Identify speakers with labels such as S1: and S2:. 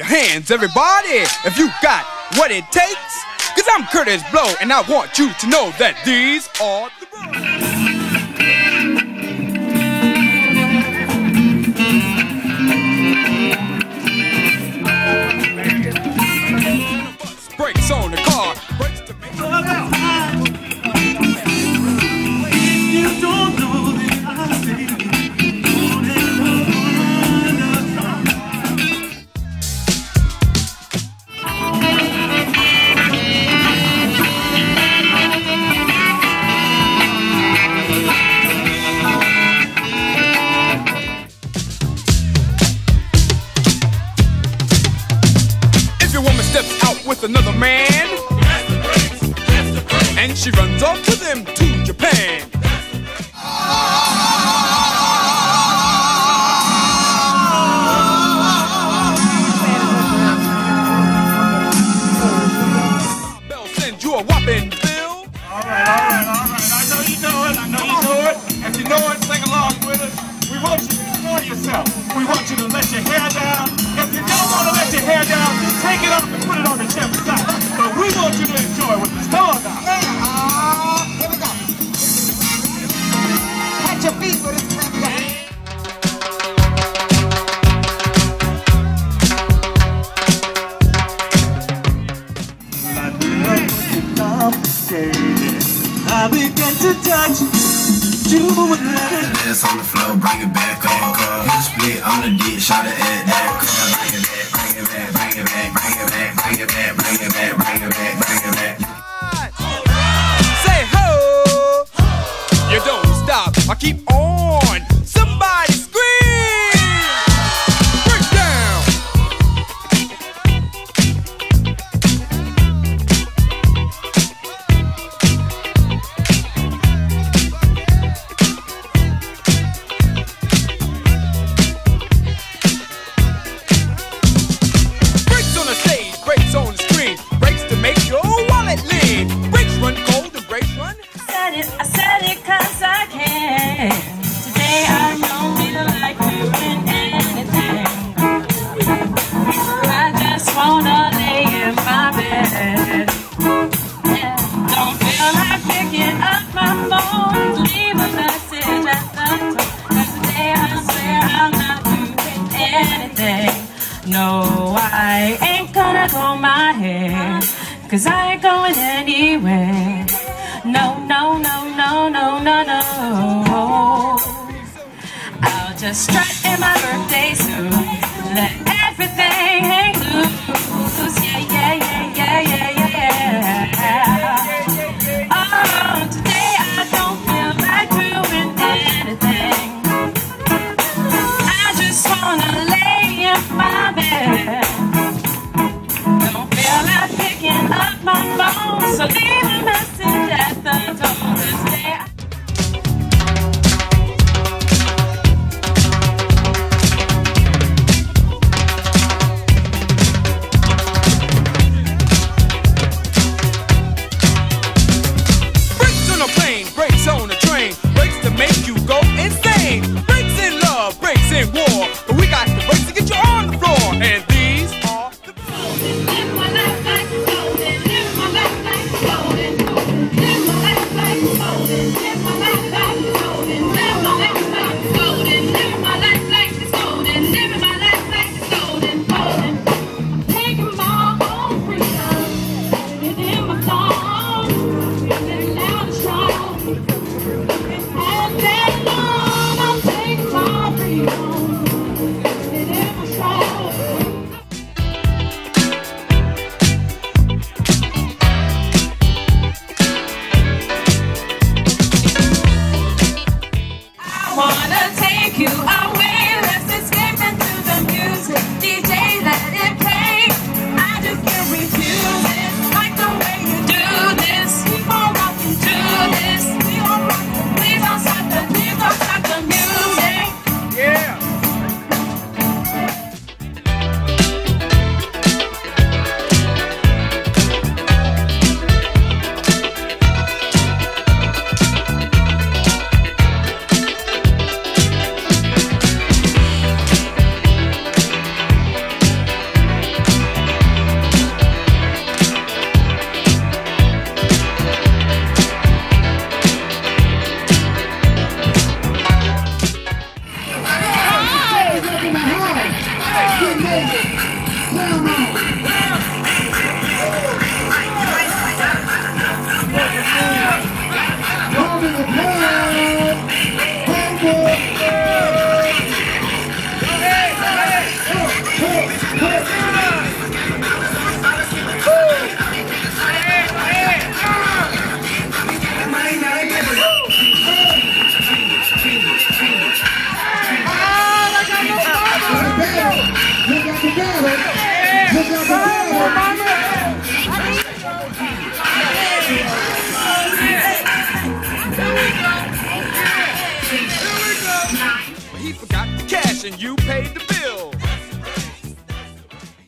S1: your hands, everybody, if you got what it takes. Cause I'm Curtis Blow, and I want you to know that these are the rules. Brakes on the car, brakes to make you don't know that I say. With another man, and she runs off with him to Japan. Bell sends you a whopping bill. All right. I know you know it. If you know it, sing along with us. We want you to enjoy yourself. We want you to let your hair down. If you don't want to let your hair down, just take it off and put it on the chest side. But we want you to enjoy with the stars out.
S2: Here we go. Catch your feet with it.
S3: I begin to touch you with ass on the floor, bring it back on. Split on the dick, shot it at that. Bring it back, bring it back, bring it back, bring it back, bring it back, bring it back, bring it back, bring it back.
S1: Say ho! You don't stop, I keep on. Somebody scream! Break down! Brakes on the stage, brakes on the screen, brakes to make your wallet lean. Brakes run cold and brakes run.
S4: I said it cause I can. Today I don't feel like doing anything. I just wanna lay in my bed. Yeah. Don't feel like picking up my phone, leave a message at the tone. Cause today I swear I'm not doing anything. No, I ain't gonna comb my hair, cause I ain't going anywhere. No. I'll just strut in my birthday suit, let everything hang loose. Yeah. Oh, today I don't feel like doing anything. I just wanna lay in my bed. Don't feel like picking up my phone, so leave a message at the door.
S1: He forgot the cash and you paid the bill.